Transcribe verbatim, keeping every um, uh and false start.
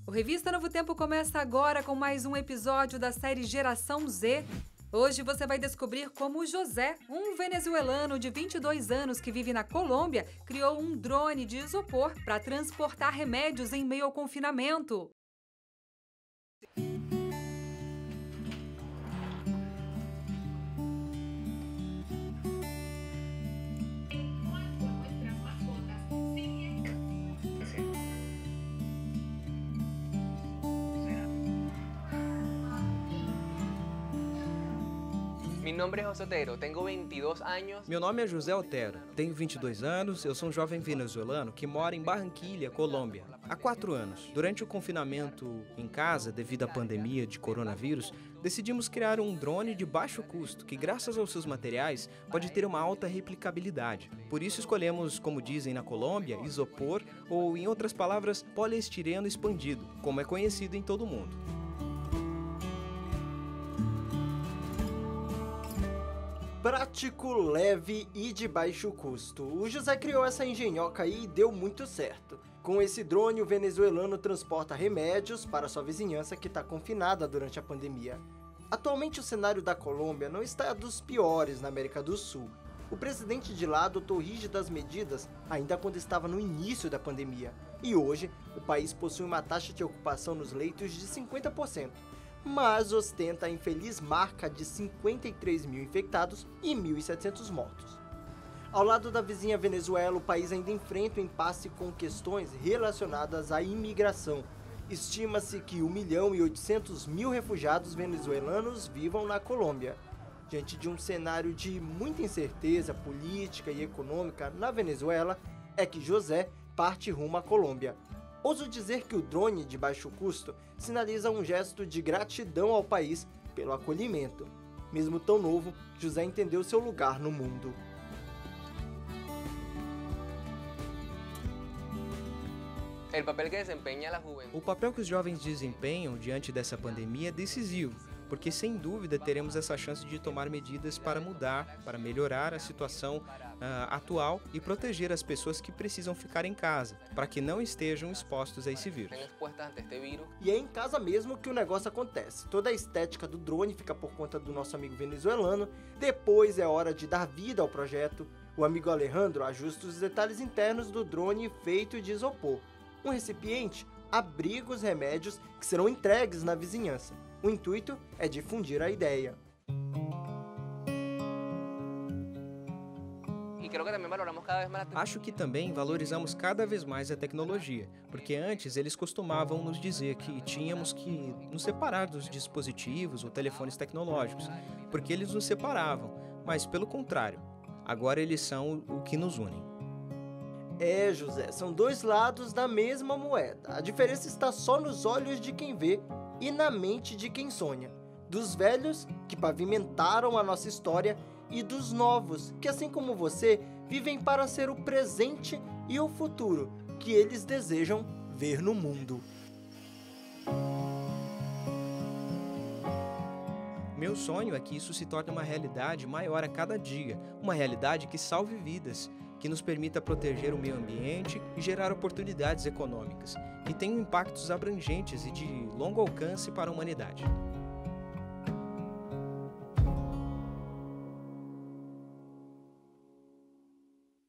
O Revista Novo Tempo começa agora com mais um episódio da série Geração Z. Hoje você vai descobrir como o José, um venezuelano de vinte e dois anos que vive na Colômbia, criou um drone de isopor para transportar remédios em meio ao confinamento. Meu nome é José Otero, tenho vinte e dois anos. Meu nome é José Otero, tenho vinte e dois anos, eu sou um jovem venezuelano que mora em Barranquilla, Colômbia, há quatro anos. Durante o confinamento em casa, devido à pandemia de coronavírus, decidimos criar um drone de baixo custo, que graças aos seus materiais pode ter uma alta replicabilidade. Por isso escolhemos, como dizem na Colômbia, isopor ou, em outras palavras, poliestireno expandido, como é conhecido em todo o mundo. Prático, leve e de baixo custo. O José criou essa engenhoca aí e deu muito certo. Com esse drone, o venezuelano transporta remédios para sua vizinhança que está confinada durante a pandemia. Atualmente o cenário da Colômbia não está dos piores na América do Sul. O presidente de lá adotou rígidas medidas ainda quando estava no início da pandemia. E hoje, o país possui uma taxa de ocupação nos leitos de cinquenta por cento. Mas ostenta a infeliz marca de cinquenta e três mil infectados e mil e setecentos mortos. Ao lado da vizinha Venezuela, o país ainda enfrenta um impasse com questões relacionadas à imigração. Estima-se que um milhão e oitocentos mil refugiados venezuelanos vivam na Colômbia. Diante de um cenário de muita incerteza política e econômica na Venezuela, é que José parte rumo à Colômbia. Ouso dizer que o drone de baixo custo sinaliza um gesto de gratidão ao país pelo acolhimento. Mesmo tão novo, José entendeu seu lugar no mundo. O papel que os jovens desempenham diante dessa pandemia é decisivo, porque sem dúvida teremos essa chance de tomar medidas para mudar, para melhorar a situação uh, atual e proteger as pessoas que precisam ficar em casa, para que não estejam expostos a esse vírus. E é em casa mesmo que o negócio acontece. Toda a estética do drone fica por conta do nosso amigo venezuelano. Depois é hora de dar vida ao projeto. O amigo Alejandro ajusta os detalhes internos do drone feito de isopor. Um recipiente abriga os remédios que serão entregues na vizinhança. O intuito é difundir a ideia. Acho que também valorizamos cada vez mais a tecnologia, porque antes eles costumavam nos dizer que tínhamos que nos separar dos dispositivos ou telefones tecnológicos, porque eles nos separavam, mas pelo contrário, agora eles são o que nos unem. É, José, são dois lados da mesma moeda. A diferença está só nos olhos de quem vê e na mente de quem sonha. Dos velhos, que pavimentaram a nossa história, e dos novos, que assim como você, vivem para ser o presente e o futuro que eles desejam ver no mundo. Meu sonho é que isso se torne uma realidade maior a cada dia, uma realidade que salve vidas, que nos permita proteger o meio ambiente e gerar oportunidades econômicas, que tenham impactos abrangentes e de longo alcance para a humanidade.